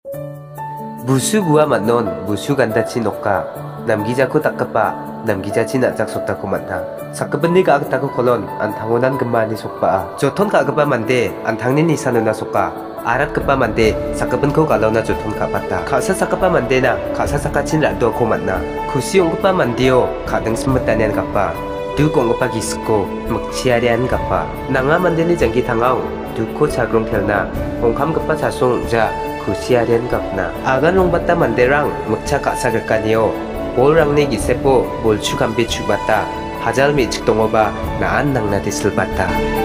무수 부와 만논 무수 간다치 녹가 남기자코 닦아빠 남기자치 나작 속다고 만나 사급은니가 악다고 콜론 안탕원한 금마니 속바 조톤 가급바 만데 안탕닌 이사누나 속가 아랏급바 만데 사급은 코 갈로나 조톤 가봤다 가사 사급바 만데나 가사 사카친 라도 고 만나 구시용급바 만디오 가등 스무따니안 갑바 두공급바 기스코 먹치아리안 갑바 낭아 만데니 장기 당아우 두코 차그롱 텔나 홍감급바 자송 자 구시아리안 갑나 아간 롱바따 만데랑 먹차 가사글까니오 볼랑니 기세포 몰추감비 추봤다 하잘미 측동어바 나안 낭나디 슬봤다